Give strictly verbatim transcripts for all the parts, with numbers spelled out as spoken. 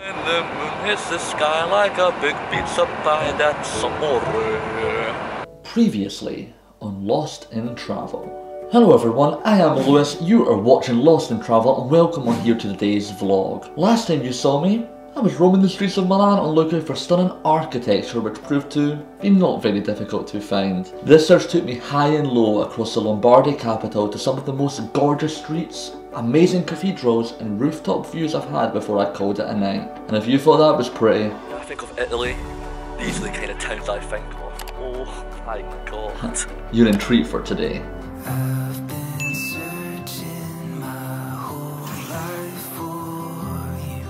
When the moon hits the sky like a big pizza pie, that's amore. Previously on Lost in Travel. Hello everyone, I am Lewis, you are watching Lost in Travel and welcome on here to today's vlog. Last time you saw me, I was roaming the streets of Milan on looking for stunning architecture which proved to be not very difficult to find. This search took me high and low across the Lombardy capital to some of the most gorgeous streets, amazing cathedrals and rooftop views I've had before I called it a night. And if you thought that was pretty, When I think of Italy, these are the kind of towns I think of. Oh my god. you're in treat for today. I've been searching my whole life for you,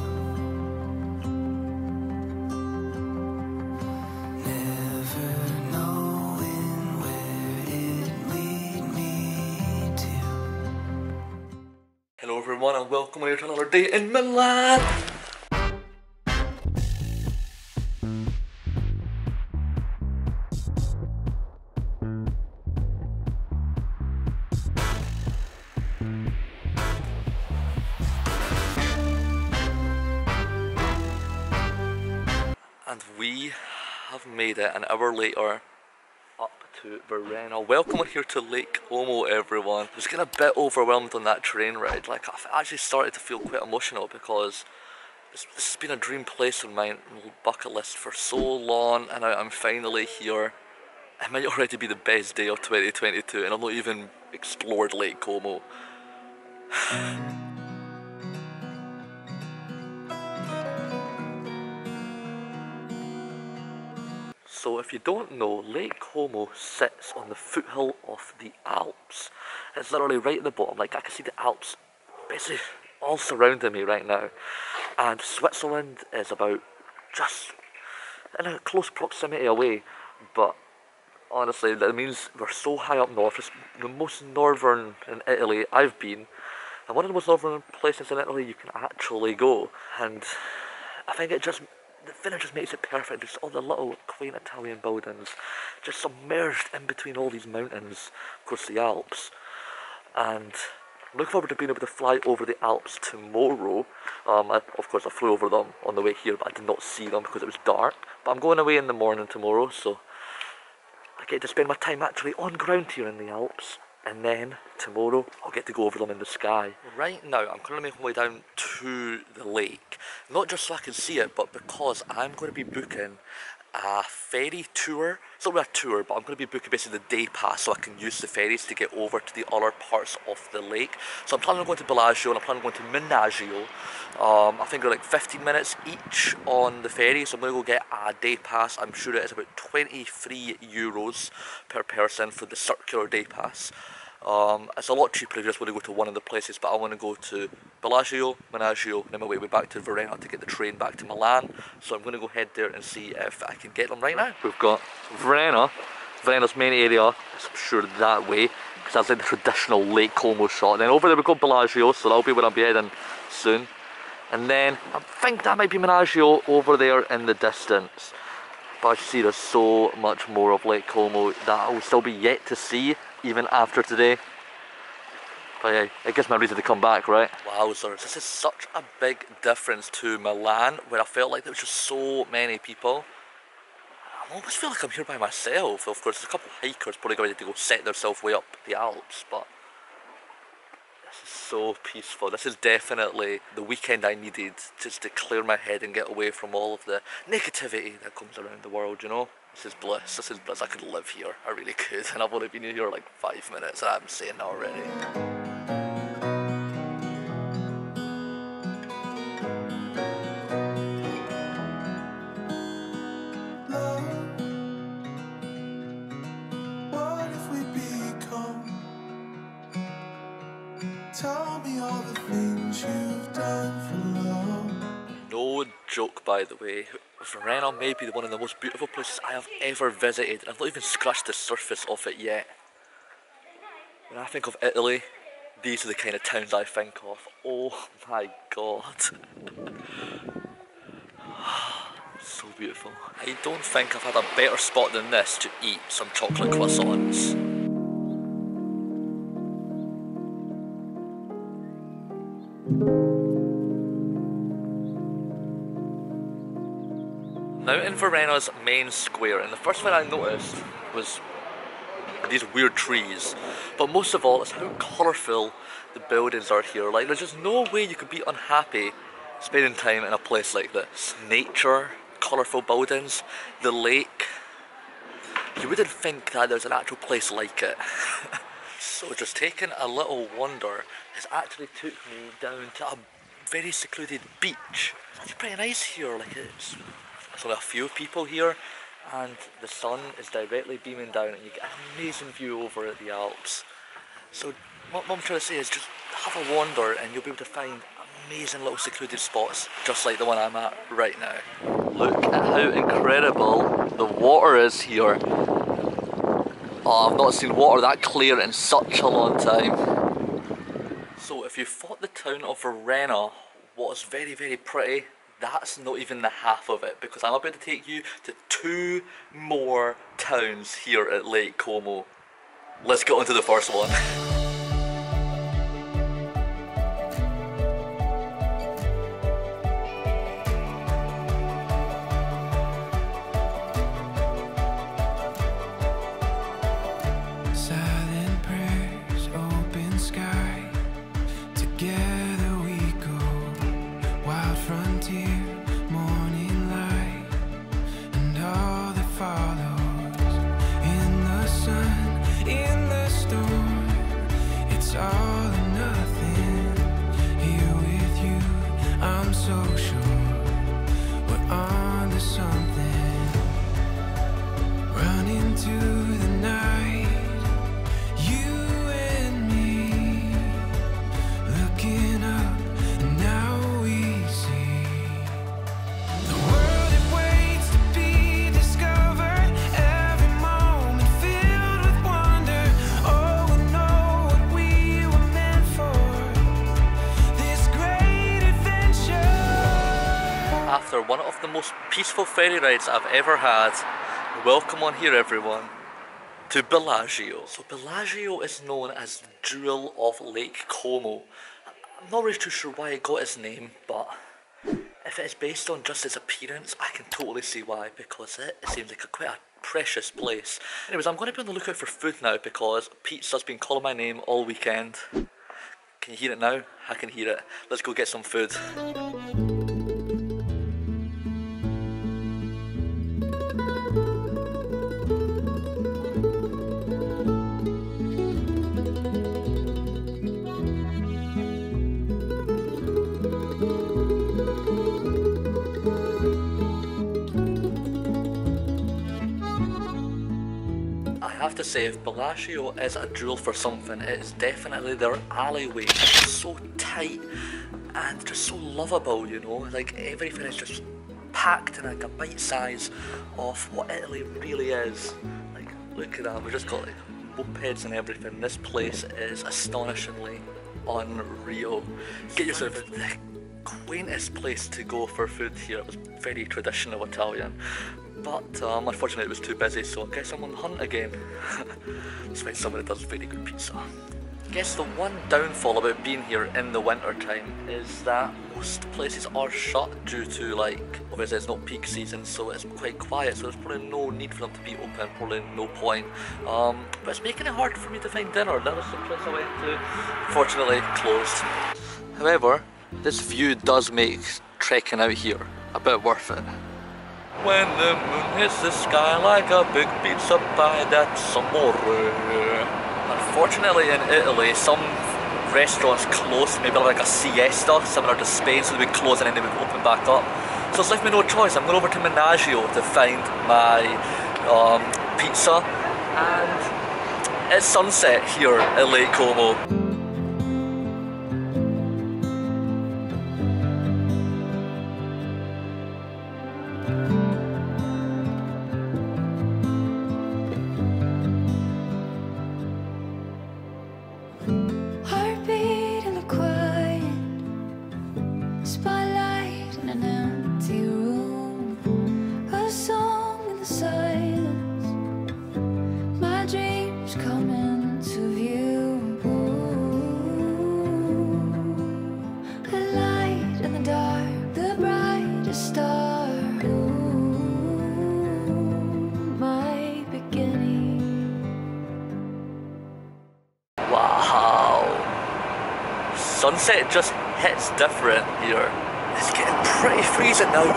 never knowing where it'd lead me to. Hello everyone and welcome here to another day in Milan. And we have made it an hour later up to Verona. Welcome here to Lake Como, everyone. I was getting a bit overwhelmed on that train ride. Like, I've actually started to feel quite emotional because this, this has been a dream place on my bucket list for so long, and I, I'm finally here. It might already be the best day of twenty twenty-two, and I've not even explored Lake Como. So if you don't know, Lake Como sits on the foothill of the Alps. It's literally right at the bottom, like I can see the Alps basically all surrounding me right now. And Switzerland is about just in a close proximity away, but honestly that means we're so high up north. It's the most northern in Italy I've been, and one of the most northern places in Italy you can actually go. And I think it just the finish just makes it perfect. Just all the little quaint Italian buildings just submerged in between all these mountains across the Alps. And I'm looking forward to being able to fly over the Alps tomorrow. Um, I, of course I flew over them on the way here, but I did not see them because it was dark. But I'm going away in the morning tomorrow, so I get to spend my time actually on ground here in the Alps. And then tomorrow I'll get to go over them in the sky. Right now I'm currently making my way down to the lake, not just so I can see it, but because I'm going to be booking a ferry tour. It's not really a tour, but I'm going to be booking basically the day pass so I can use the ferries to get over to the other parts of the lake. So I'm planning on going to Bellagio and I'm planning on going to Menaggio. Um, I think they're like fifteen minutes each on the ferry, so I'm going to go get a day pass. I'm sure it is about twenty-three euros per person for the circular day pass. Um, it's a lot cheaper if you just want to go to one of the places, but I want to go to Bellagio, Menaggio, and then my way back to Verona to get the train back to Milan. So I'm going to go head there and see if I can get them right now. We've got Verona, Verona's main area, I'm sure that way, because that's like the traditional Lake Como shot. And then over there we've got Bellagio, so that'll be where I'll be heading soon. And then I think that might be Menaggio over there in the distance. But I see there's so much more of Lake Como that I will still be yet to see, even after today. But yeah, it gives me a reason to come back, right? Wowzers, this is such a big difference to Milan, where I felt like there was just so many people. I almost feel like I'm here by myself. Of course, there's a couple of hikers probably ready to go set themselves way up the Alps, but this is so peaceful. This is definitely the weekend I needed just to clear my head and get away from all of the negativity that comes around the world, you know? This is bliss, this is bliss. I could live here, I really could, and I've only been here like five minutes and I'm saying that already. What if we become? Tell me all the things you've done for love. No joke, by the way, Verona may be one of the most beautiful places I have ever visited. I've not even scratched the surface of it yet. When I think of Italy, these are the kind of towns I think of. Oh my god. So beautiful. I don't think I've had a better spot than this to eat some chocolate croissants. Now in Varenna's main square, and the first thing I noticed was these weird trees, but most of all it's how colourful the buildings are here. Like, there's just no way you could be unhappy spending time in a place like this. Nature, colourful buildings, the lake. You wouldn't think that there's an actual place like it. So just taking a little wander has actually took me down to a very secluded beach. It's actually pretty nice here. Like, it's There's only a few people here, and the sun is directly beaming down, and you get an amazing view over at the Alps. So what I'm trying to say is just have a wander, and you'll be able to find amazing little secluded spots, just like the one I'm at right now. Look at how incredible the water is here. Oh, I've not seen water that clear in such a long time. So if you thought the town of Varenna was very, very pretty, that's not even the half of it, because I'm about to take you to two more towns here at Lake Como. Let's get on to the first one. Silent prayers, open sky. Together we go. Wild frontier, morning light, and all that follows. In the sun, in the storm, it's all or nothing. Here with you, I'm so sure we're on to something. Run into the night, you and me, looking up, and now we see the world it waits to be discovered. Every moment filled with wonder. Oh, we know what we were meant for, this great adventure. After one of the most peaceful ferry rides I've ever had, welcome on here everyone to Bellagio. So Bellagio is known as the Jewel of Lake Como. I'm not really too sure why it got its name, but if it is based on just its appearance, I can totally see why, because it, it seems like a quite a precious place. Anyways, I'm going to be on the lookout for food now, because pizza's been calling my name all weekend. Can you hear it now? I can hear it. Let's go get some food. I have to say, if Bellagio is a jewel for something, it is definitely their alleyway. It's so tight and just so lovable, you know, like everything is just packed in like a bite size of what Italy really is. Like, look at that, we've just got like mopeds and everything. This place is astonishingly unreal. Get yourself the quaintest place to go for food here. It was very traditional Italian. But um, unfortunately it was too busy, so I guess I'm on the hunt again. Despite someone that does very good pizza. I guess the one downfall about being here in the winter time is that most places are shut due to, like, obviously it's not peak season, so it's quite quiet, so there's probably no need for them to be open, probably no point. Um, but it's making it hard for me to find dinner. That was the place I went to. Fortunately closed. However, this view does make trekking out here a bit worth it. When the moon hits the sky like a big pizza pie, that's amore. Unfortunately in Italy, some restaurants close, maybe like a siesta, similar to Spain, so they would close and then they would open back up. So it's left me no choice. I'm going over to Menagio to find my um, pizza, and it's sunset here at Lake Como. Heartbeat in the quiet, spotlight in an empty room, a song in the silence, my dreams come into view. Ooh. sunset just hits different here. It's getting pretty freezing now.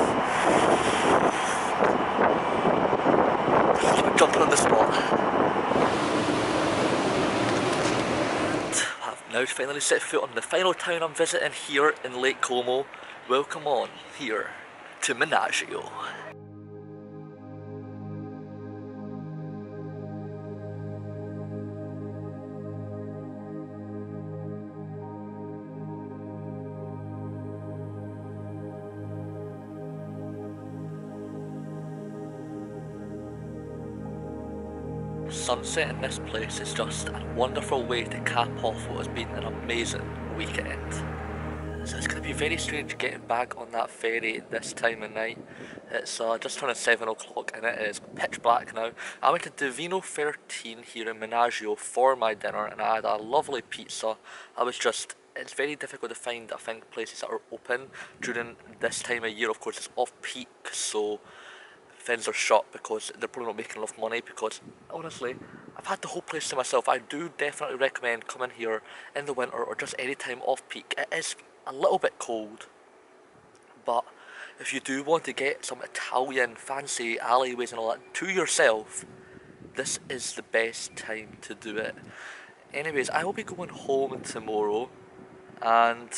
Keep jumping on the spot. I've now finally set foot on the final town I'm visiting here in Lake Como. Welcome on here to Menagio. Sunset in this place is just a wonderful way to cap off what has been an amazing weekend. So it's going to be very strange getting back on that ferry this time of night. It's uh, just turned seven o'clock and it is pitch black now. I went to Divino thirteen here in Menagio for my dinner and I had a lovely pizza. I was just, it's very difficult to find, I think, places that are open during this time of year. Of course it's off peak, so things are shut because they're probably not making enough money, because honestly I've had the whole place to myself. I do definitely recommend coming here in the winter or just any time off peak. It is a little bit cold, but if you do want to get some Italian fancy alleyways and all that to yourself, this is the best time to do it. Anyways, I will be going home tomorrow and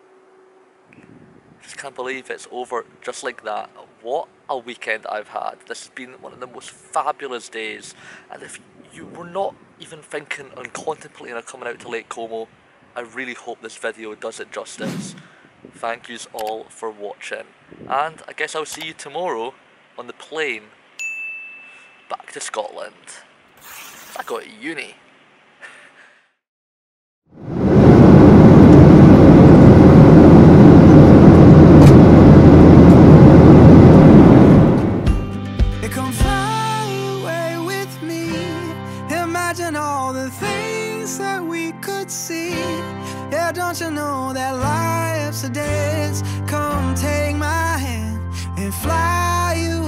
just can't believe it's over just like that. What a weekend I've had. This has been one of the most fabulous days, and if you were not even thinking on contemplating on coming out to Lake Como, I really hope this video does it justice. Thank yous all for watching, and I guess I'll see you tomorrow on the plane back to Scotland. I go to uni. Come fly away with me. Imagine all the things that we could see. Yeah, don't you know that life's a dance? Come take my hand and fly away.